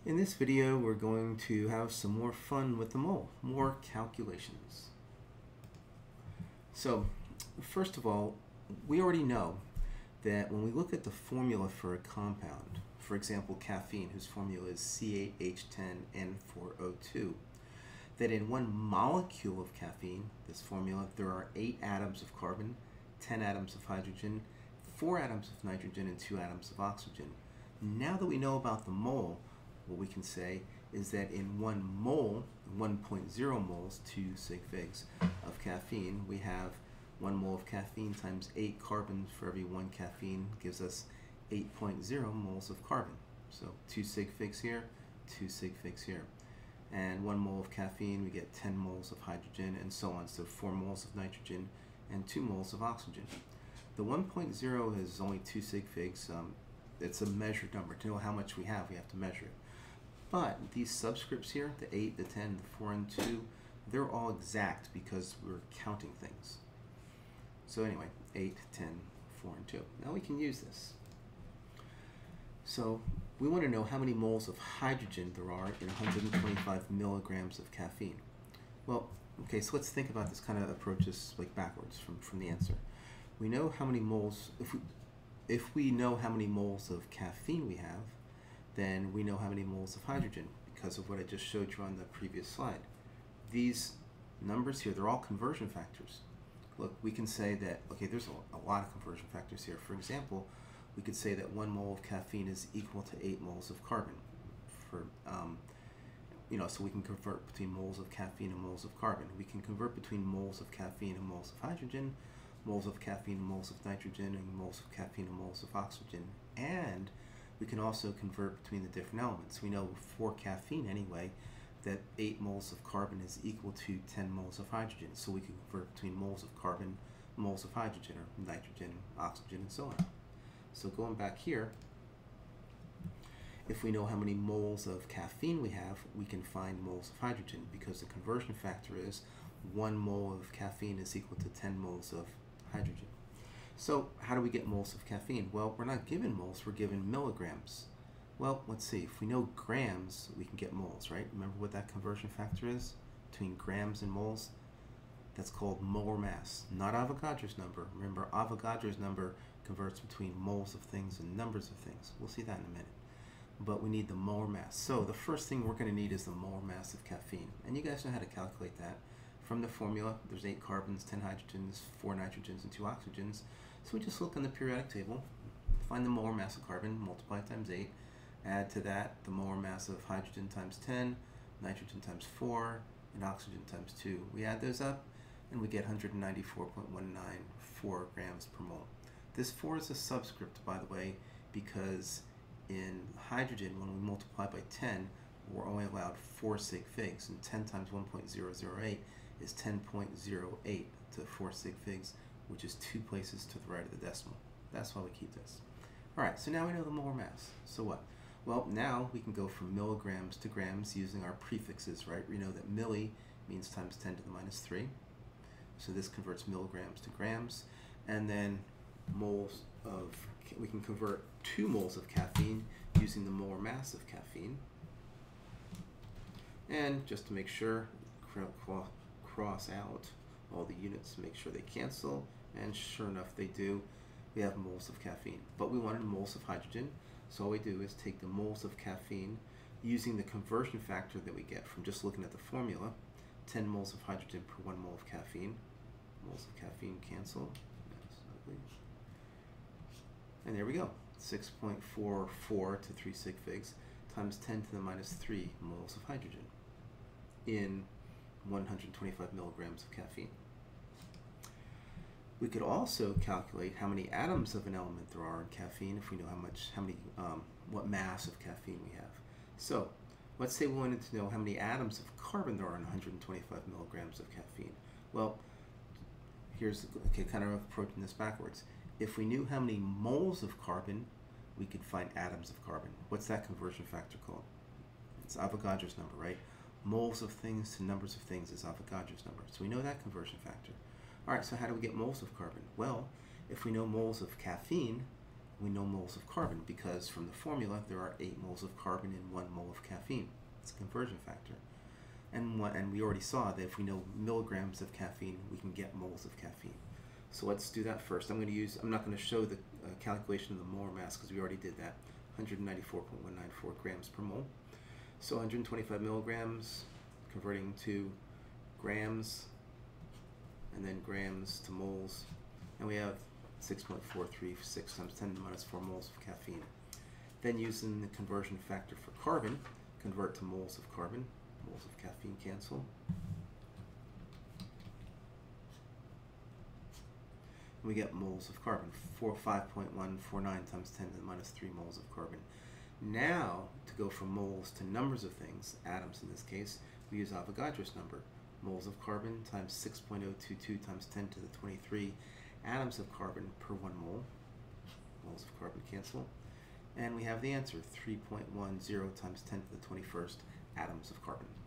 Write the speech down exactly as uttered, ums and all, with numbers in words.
In this video, we're going to have some more fun with the mole, more calculations. So, first of all, we already know that when we look at the formula for a compound, for example, caffeine, whose formula is C eight H ten N four O two, that in one molecule of caffeine, this formula, there are eight atoms of carbon, ten atoms of hydrogen, four atoms of nitrogen, and two atoms of oxygen. Now that we know about the mole, what we can say is that in one mole, one point zero moles, two sig figs of caffeine, we have one mole of caffeine times eight carbons for every one caffeine gives us eight point zero moles of carbon. So two sig figs here, two sig figs here. And one mole of caffeine, we get ten moles of hydrogen, and so on. So four moles of nitrogen and two moles of oxygen. The one point zero is only two sig figs. Um, it's a measured number. To know how much we have, we have to measure it. But these subscripts here, the eight, the ten, the four, and two, they're all exact because we're counting things. So anyway, eight, ten, four, and two. Now we can use this. So we want to know how many moles of hydrogen there are in one hundred twenty-five milligrams of caffeine. Well, okay, so let's think about this kind of approach this like backwards from, from the answer. We know how many moles, if we, if we know how many moles of caffeine we have, then we know how many moles of hydrogen because of what I just showed you on the previous slide. These numbers here, they're all conversion factors. Look, we can say that, okay, there's a, a lot of conversion factors here. For example, we could say that one mole of caffeine is equal to eight moles of carbon. For, um, you know, so we can convert between moles of caffeine and moles of carbon. We can convert between moles of caffeine and moles of hydrogen, moles of caffeine and moles of nitrogen, and moles of caffeine and moles of oxygen. And we can also convert between the different elements. We know for caffeine anyway that eight moles of carbon is equal to ten moles of hydrogen. So we can convert between moles of carbon, moles of hydrogen, or nitrogen, oxygen, and so on. So going back here, if we know how many moles of caffeine we have, we can find moles of hydrogen because the conversion factor is one mole of caffeine is equal to ten moles of hydrogen. So how do we get moles of caffeine? Well, we're not given moles, we're given milligrams. Well, let's see, if we know grams, we can get moles, right? Remember what that conversion factor is between grams and moles? That's called molar mass, not Avogadro's number. Remember, Avogadro's number converts between moles of things and numbers of things. We'll see that in a minute. But we need the molar mass. So the first thing we're going to need is the molar mass of caffeine. And you guys know how to calculate that. From the formula, there's eight carbons, ten hydrogens, four nitrogens, and two oxygens. So we just look on the periodic table, find the molar mass of carbon, multiply times eight, add to that the molar mass of hydrogen times ten, nitrogen times four, and oxygen times two. We add those up, and we get one hundred ninety-four point one nine four grams per mole. This four is a subscript, by the way, because in hydrogen, when we multiply by ten, we're only allowed four sig figs, and ten times one point zero zero eight is ten point zero eight to four sig figs, which is two places to the right of the decimal. That's why we keep this. All right, so now we know the molar mass. So what? Well, now we can go from milligrams to grams using our prefixes, right? We know that milli means times ten to the minus three. So this converts milligrams to grams. And then moles of, we can convert two moles of caffeine using the molar mass of caffeine. And just to make sure, cross out all the units, make sure they cancel, and sure enough they do. We have moles of caffeine, but we wanted moles of hydrogen, so all we do is take the moles of caffeine using the conversion factor that we get from just looking at the formula, ten moles of hydrogen per one mole of caffeine. Moles of caffeine cancel, and there we go, six point four four to three sig figs times ten to the minus three moles of hydrogen in one hundred twenty-five milligrams of caffeine. We could also calculate how many atoms of an element there are in caffeine if we know how much, how many, um, what mass of caffeine we have. So let's say we wanted to know how many atoms of carbon there are in one hundred twenty-five milligrams of caffeine. Well, here's, okay, kind of approaching this backwards. If we knew how many moles of carbon, we could find atoms of carbon. What's that conversion factor called? It's Avogadro's number, right? Moles of things to numbers of things is Avogadro's number. So we know that conversion factor. All right, so how do we get moles of carbon? Well, if we know moles of caffeine, we know moles of carbon because from the formula there are eight moles of carbon in one mole of caffeine. It's a conversion factor. And, one, and we already saw that if we know milligrams of caffeine, we can get moles of caffeine. So let's do that first. I'm going to use, I'm not going to show the uh, calculation of the molar mass because we already did that, one hundred ninety-four point one nine four grams per mole. So one hundred twenty-five milligrams, converting to grams, and then grams to moles, and we have six point four three six times ten to the minus four moles of caffeine. Then using the conversion factor for carbon, convert to moles of carbon. Moles of caffeine cancel. And we get moles of carbon, five point one four nine times ten to the minus three moles of carbon. Now, to go from moles to numbers of things, atoms in this case, we use Avogadro's number. Moles of carbon times six point zero two two times ten to the twenty-three atoms of carbon per one mole. Moles of carbon cancel. And we have the answer, three point one zero times ten to the twenty-first atoms of carbon.